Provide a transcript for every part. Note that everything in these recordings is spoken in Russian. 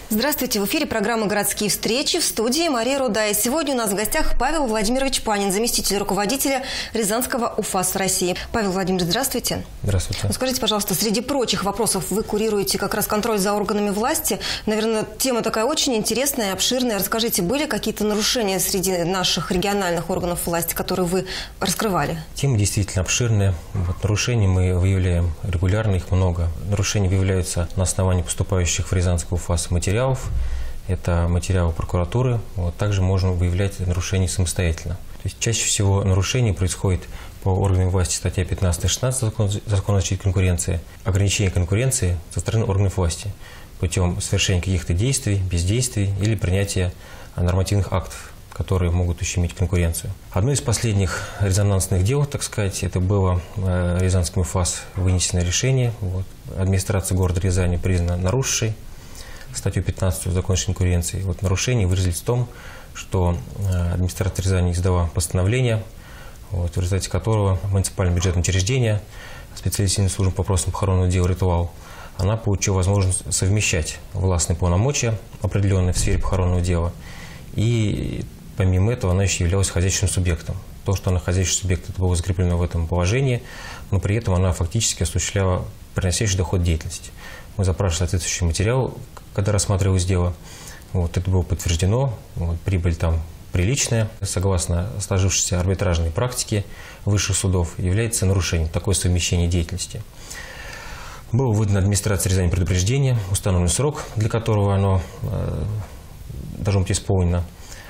Здравствуйте, в эфире программа «Городские встречи», в студии Мария Рудая. Сегодня у нас в гостях Павел Владимирович Панин, заместитель руководителя Рязанского УФАС России. Павел Владимирович, здравствуйте. Здравствуйте. Ну, скажите, пожалуйста, среди прочих вопросов вы курируете как раз контроль за органами власти. Наверное, тема такая очень интересная, обширная. Расскажите, были какие-то нарушения среди наших региональных органов власти, которые вы раскрывали? Тема действительно обширная. Нарушений мы выявляем регулярно, их много. Нарушения выявляются на основании поступающих в Рязанский УФАС материалов. Это материалы прокуратуры. Также можно выявлять нарушения самостоятельно. То есть чаще всего нарушения происходит по органам власти, статья 15-16 Закона о защите конкуренции, ограничение конкуренции со стороны органов власти путем совершения каких-то действий, бездействий или принятия нормативных актов, которые могут ущемить конкуренцию. Одно из последних резонансных дел, так сказать, это было Рязанским УФАС вынесено решение. Администрация города Рязани признана нарушившей статью 15 Закона о защите конкуренции. Нарушения выразились в том, что администрация Рязани издала постановление, в результате которого муниципальное бюджетное учреждение, специализированная служба по вопросам похоронного дела «Ритуал», она получила возможность совмещать властные полномочия, определенные в сфере похоронного дела, и помимо этого она еще являлась хозяйственным субъектом. То, что она хозяйственный субъект, это было закреплено в этом положении, но при этом она фактически осуществляла приносящий доход деятельность. Мы запрашивали соответствующий материал, когда рассматривалось дело. Это было подтверждено. Прибыль там приличная, согласно сложившейся арбитражной практике высших судов, является нарушением такое совмещение деятельности. Было выдано администрации Рязани предупреждение, установлен срок, для которого оно должно быть исполнено.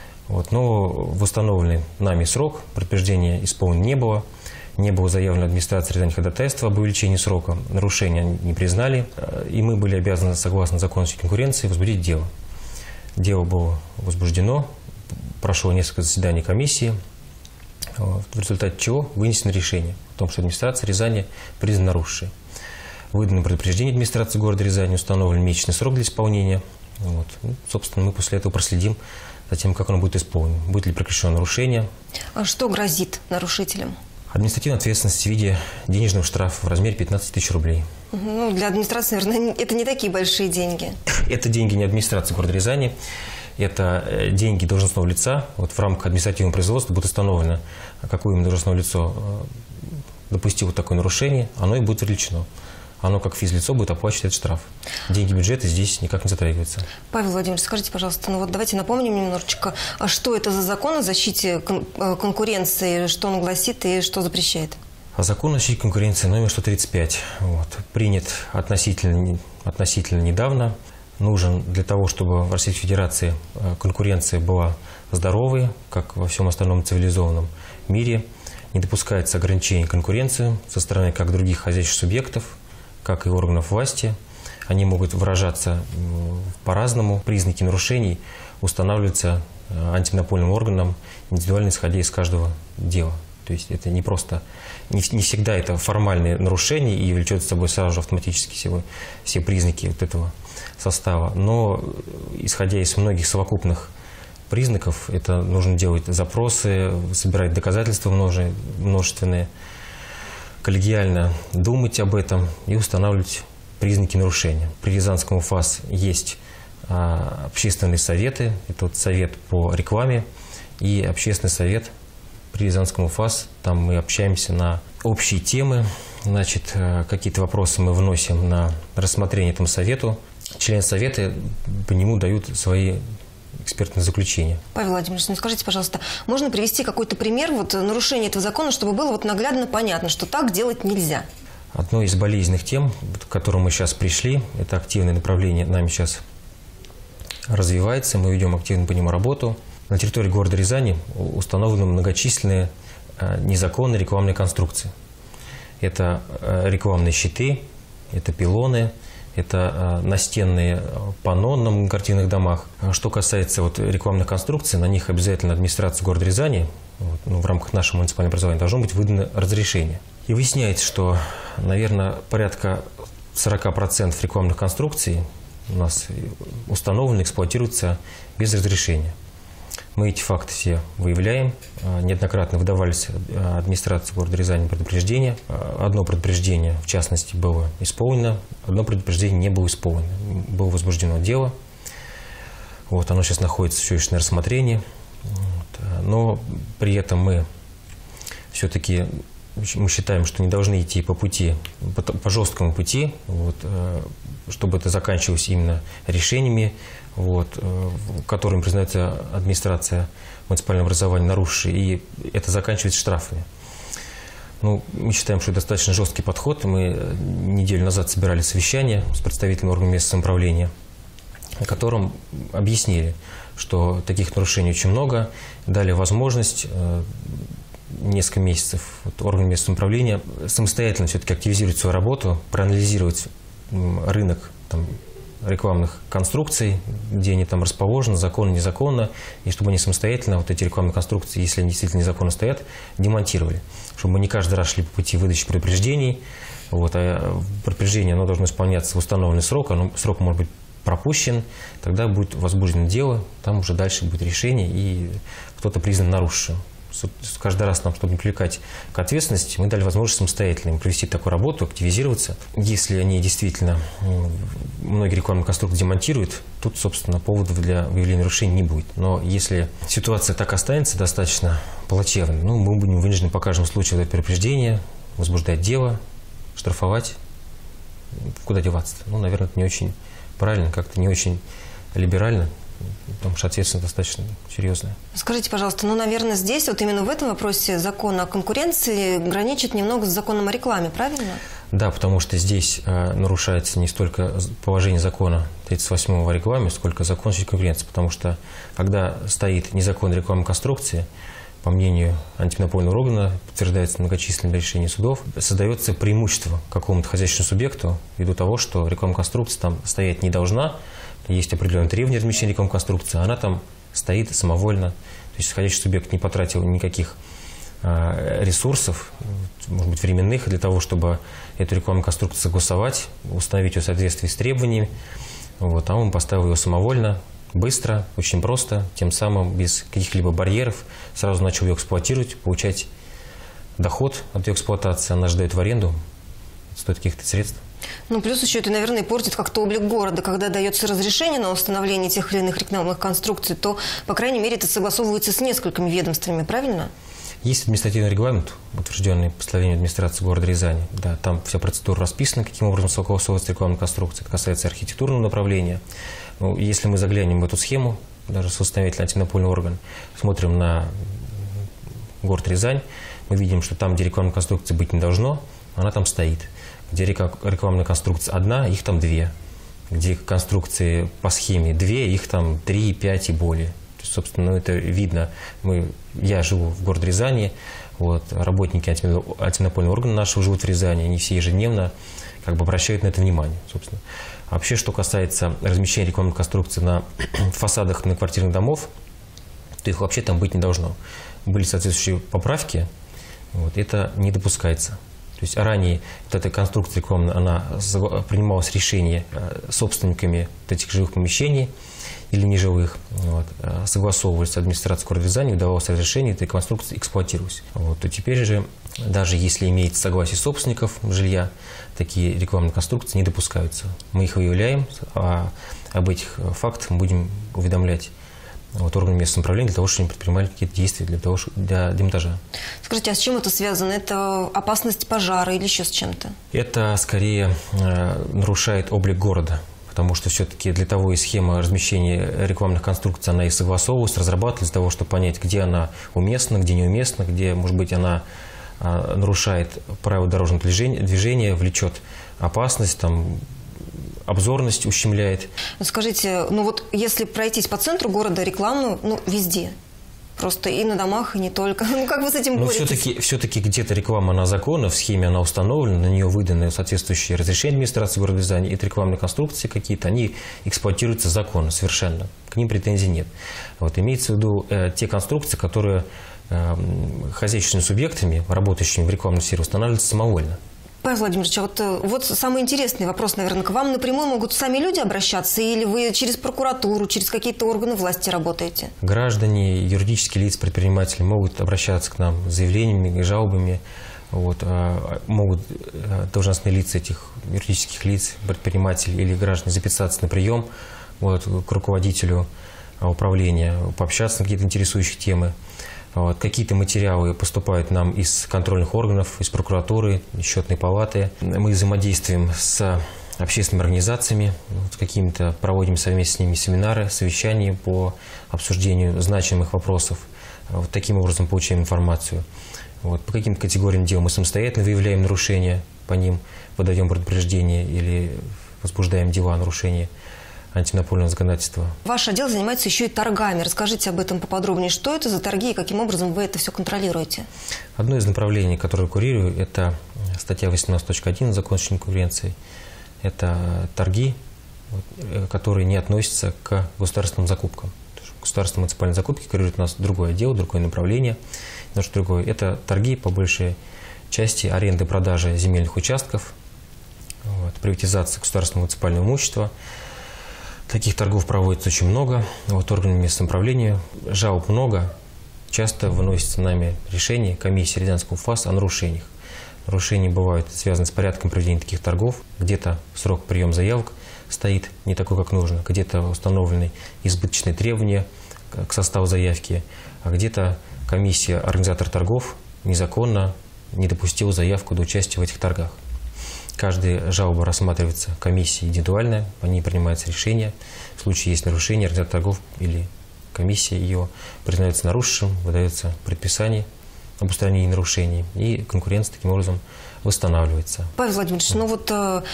Но в установленный нами срок предупреждения исполнено не было. Не было заявлено администрации Рязани ходатайства об увеличении срока, нарушения не признали, и мы были обязаны, согласно закону о защите конкуренции, возбудить дело. Дело было возбуждено, прошло несколько заседаний комиссии, в результате чего вынесено решение о том, что администрация Рязани признана нарушившей. Выдано предупреждение администрации города Рязани, установлен месячный срок для исполнения. Собственно, мы после этого проследим за тем, как оно будет исполнено, будет ли прекращено нарушение. А что грозит нарушителям? Административная ответственность в виде денежного штрафа в размере 15 тысяч рублей. Для администрации, наверное, это не такие большие деньги. Это деньги не администрации города Рязани, это деньги должностного лица. В рамках административного производства будет установлено, какое именно должностное лицо допустило такое нарушение, оно и будет привлечено. Оно, как физлицо, будет оплачивать этот штраф. Деньги бюджета здесь никак не затрагиваются. Павел Владимирович, скажите, пожалуйста, давайте напомним немножечко, что это за закон о защите конкуренции, что он гласит и что запрещает? Закон о защите конкуренции номер 135 принят относительно недавно. Нужен для того, чтобы в Российской Федерации конкуренция была здоровой, как во всем остальном цивилизованном мире. Не допускается ограничения конкуренции со стороны как других хозяйственных субъектов, как и органов власти. Они могут выражаться по-разному. Признаки нарушений устанавливаются антимонопольным органом, индивидуально исходя из каждого дела. То есть это не просто, не всегда это формальные нарушения и влечет с собой сразу же автоматически все признаки этого состава. Но исходя из многих совокупных признаков, это нужно делать запросы, собирать доказательства множественные, коллегиально думать об этом и устанавливать признаки нарушения. При Рязанском УФАС есть общественные советы, это совет по рекламе и общественный совет при Рязанском УФАС. Там мы общаемся на общие темы, какие-то вопросы мы вносим на рассмотрение этому совету. Члены совета по нему дают свои экспертное заключение. Павел Владимирович, скажите, пожалуйста, можно привести какой-то пример нарушения этого закона, чтобы было наглядно понятно, что так делать нельзя? Одной из болезненных тем, к которым мы сейчас пришли, это активное направление нами сейчас развивается, мы ведем активно по нему работу. На территории города Рязани установлены многочисленные незаконные рекламные конструкции. Это рекламные щиты, это пилоны, это настенные панно на многоквартирных домах. Что касается рекламных конструкций, на них обязательно администрация города Рязани в рамках нашего муниципального образования должно быть выдано разрешение. И выясняется, что, наверное, порядка 40% рекламных конструкций у нас установлено, эксплуатируются без разрешения. Мы эти факты все выявляем. Неоднократно выдавались администрации города Рязани предупреждения. Одно предупреждение, в частности, было исполнено, одно предупреждение не было исполнено. Было возбуждено дело. Вот, оно сейчас находится все еще на рассмотрении. Вот, но при этом мы все-таки считаем, что не должны идти по жесткому пути, вот, чтобы это заканчивалось именно решениями, вот, которыми признается администрация муниципального образования нарушившей, и это заканчивается штрафами. Ну, мы считаем, что это достаточно жесткий подход. Мы неделю назад собирали совещание с представителями органов местного самоуправления, на котором объяснили, что таких нарушений очень много, дали возможность несколько месяцев органы местного самоуправления самостоятельно все-таки активизировать свою работу, проанализировать рынок рекламных конструкций, где они там расположены, законно, незаконно, и чтобы они самостоятельно вот эти рекламные конструкции, если они действительно незаконно стоят, демонтировали. Чтобы мы не каждый раз шли по пути выдачи предупреждений. Вот, а предупреждение оно должно исполняться в установленный срок, срок может быть пропущен, тогда будет возбуждено дело, там уже дальше будет решение, и кто-то признан нарушившим. Каждый раз нам, чтобы не привлекать к ответственности, мы дали возможность самостоятельно им провести такую работу, активизироваться. Если они действительно многие рекламные конструкции демонтируют, тут, собственно, поводов для выявления нарушений не будет. Но если ситуация так останется достаточно плачевной, ну, мы будем вынуждены по каждому случаю дать предупреждение, возбуждать дело, штрафовать. Куда деваться-то? Ну, наверное, это не очень правильно, как-то не очень либерально. Потому что ответственность достаточно серьезная. Скажите, пожалуйста, ну, наверное, здесь, вот именно в этом вопросе закон о конкуренции граничит немного с законом о рекламе, правильно? Да, потому что здесь нарушается не столько положение закона 38-го о рекламе, сколько закон о конкуренции. Потому что, когда стоит незаконная рекламная конструкция, по мнению антимонопольного органа, подтверждается многочисленными решениями судов, создается преимущество какому-то хозяйственному субъекту ввиду того, что рекламная конструкция там стоять не должна. Есть определенные требования размещения рекламной конструкции, она там стоит самовольно. То есть исходящий субъект не потратил никаких ресурсов, может быть, временных, для того, чтобы эту рекламную конструкцию согласовать, установить ее в соответствии с требованиями. Вот, а он поставил ее самовольно, быстро, очень просто, тем самым без каких-либо барьеров, сразу начал ее эксплуатировать, получать доход от ее эксплуатации, она же дает в аренду, стоит каких-то средств. Ну, плюс еще это, наверное, портит как-то облик города. Когда дается разрешение на установление тех или иных рекламных конструкций, то, по крайней мере, это согласовывается с несколькими ведомствами, правильно? Есть административный регламент, утвержденный постановлением администрации города Рязани. Да, там вся процедура расписана, каким образом согласовывается рекламная конструкция. Это касается архитектурного направления. Ну, если мы заглянем в эту схему, даже с установителем антимонопольного органа, смотрим на город Рязань, мы видим, что там, где рекламной конструкции быть не должно, она там стоит. Где рекламная конструкция одна, их там две. Где конструкции по схеме две, их там 3, 5 и более. То есть, собственно, это видно. Я живу в городе Рязани, вот, работники антимонопольного органа нашего живут в Рязани, они все ежедневно обращают на это внимание. Собственно. А вообще, что касается размещения рекламных конструкций на фасадах многоквартирных домов, то их вообще там быть не должно. Были соответствующие поправки, вот, это не допускается. То есть ранее вот эта конструкция рекламная, она принималось решение собственниками вот этих жилых помещений или нежилых, вот, согласовывались с администрацией города Рязани, выдавалось разрешение, эта конструкция эксплуатировалась. Вот, то теперь же, даже если имеется согласие собственников жилья, такие рекламные конструкции не допускаются. Мы их выявляем, а об этих фактах мы будем уведомлять органы местного самоуправления для того, чтобы они предпринимали какие-то действия для демонтажа. Скажите, а с чем это связано? Это опасность пожара или еще с чем-то? Это скорее нарушает облик города, потому что все-таки для того и схема размещения рекламных конструкций, она и согласовывалась, разрабатывалась для того, чтобы понять, где она уместна, где неуместна, где, может быть, она нарушает правила дорожного движения, влечет опасность, обзорность ущемляет. Скажите, ну вот если пройтись по центру города рекламную, везде, просто и на домах, и не только. Ну как вы с этим боретесь? Все-таки где-то реклама, она законна, в схеме она установлена, на нее выданы соответствующие разрешения администрации города Рязани, и рекламные конструкции какие-то, они эксплуатируются законно совершенно, к ним претензий нет. Вот, имеется в виду те конструкции, которые хозяйственными субъектами, работающими в рекламной сфере, устанавливаются самовольно. Павел Владимирович, вот самый интересный вопрос, наверное, к вам напрямую могут сами люди обращаться, или вы через прокуратуру, через какие-то органы власти работаете? Граждане, юридические лица, предприниматели могут обращаться к нам с заявлениями, жалобами. Вот, могут должностные лица этих юридических лиц, предпринимателей или граждане записаться на прием к руководителю управления, пообщаться на какие-то интересующие темы. Вот. Какие-то материалы поступают нам из контрольных органов, из прокуратуры, из счетной палаты. Мы взаимодействуем с общественными организациями, вот, какими-то проводим совместно с ними семинары, совещания по обсуждению значимых вопросов. Вот таким образом получаем информацию. Вот. По каким-то категориям дел мы самостоятельно выявляем нарушения, по ним выдаем предупреждение или возбуждаем дела о нарушении антимонопольного законодательства. Ваш отдел занимается еще и торгами. Расскажите об этом поподробнее. Что это за торги и каким образом вы это все контролируете? Одно из направлений, которое курирую, это статья 18.1 Закона о конкуренции. Это торги, которые не относятся к государственным закупкам. Государственные муниципальные закупки курирует у нас другое отдел, другое направление. Немножко другое. Это торги, по большей части, аренды, продажи земельных участков, вот, приватизация государственного муниципального имущества. Таких торгов проводится очень много. Вот, органами самоуправления жалоб много. Часто выносится нами решение комиссии Рязанского УФАС о нарушениях. Нарушения бывают связаны с порядком проведения таких торгов. Где-то срок приема заявок стоит не такой, как нужно. Где-то установлены избыточные требования к составу заявки. А где-то комиссия, организатор торгов, незаконно не допустила заявку до участия в этих торгах. Каждая жалоба рассматривается комиссией индивидуально, по ней принимается решение. В случае есть нарушение, организатор торгов или комиссия ее признается нарушившим, выдается предписание об устранении нарушений, и конкуренция таким образом восстанавливается. Павел Владимирович, ну вот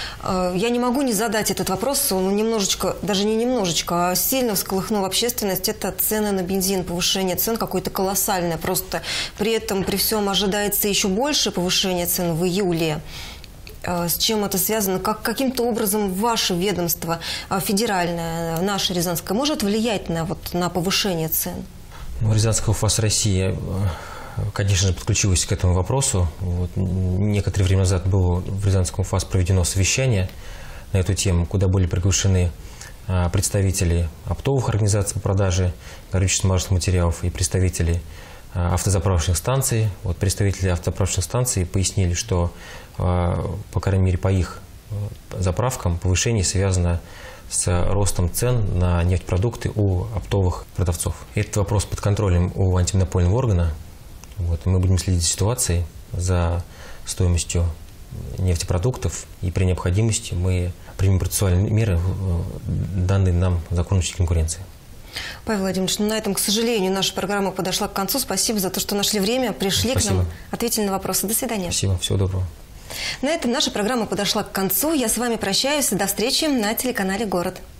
я не могу не задать этот вопрос, он немножечко, даже не немножечко, а сильно всколыхнул общественность. Это цены на бензин, повышение цен какое-то колоссальное. Просто при этом, при всем ожидается еще больше повышение цен в июле. С чем это связано? Каким-то образом ваше ведомство, федеральное, наше Рязанское, может влиять на повышение цен? Рязанская УФАС России, конечно же, подключилась к этому вопросу. Вот, некоторое время назад было в Рязанском УФАС проведено совещание на эту тему, куда были приглашены представители оптовых организаций по продаже горюче-смазочных материалов и представители автозаправочных станций. Вот, представители автозаправочных станций пояснили, что, по крайней мере, по их заправкам повышение связано с ростом цен на нефтепродукты у оптовых продавцов. Этот вопрос под контролем у антимонопольного органа. Вот, мы будем следить за ситуацией, за стоимостью нефтепродуктов, и при необходимости мы примем процессуальные меры, данные нам законом о конкуренции. Павел Владимирович, на этом, к сожалению, наша программа подошла к концу. Спасибо за то, что нашли время, пришли к нам, ответили на вопросы. До свидания. Спасибо, всего доброго. На этом наша программа подошла к концу. Я с вами прощаюсь. До встречи на телеканале «Город».